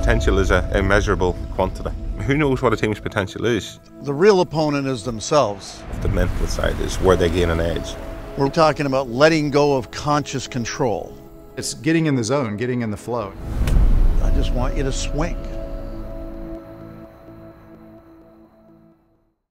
potential is a immeasurable quantity. Who knows what a team's potential is? The real opponent is themselves. The mental side is where they gain an edge. We're talking about letting go of conscious control. It's getting in the zone, getting in the flow. I just want you to swing.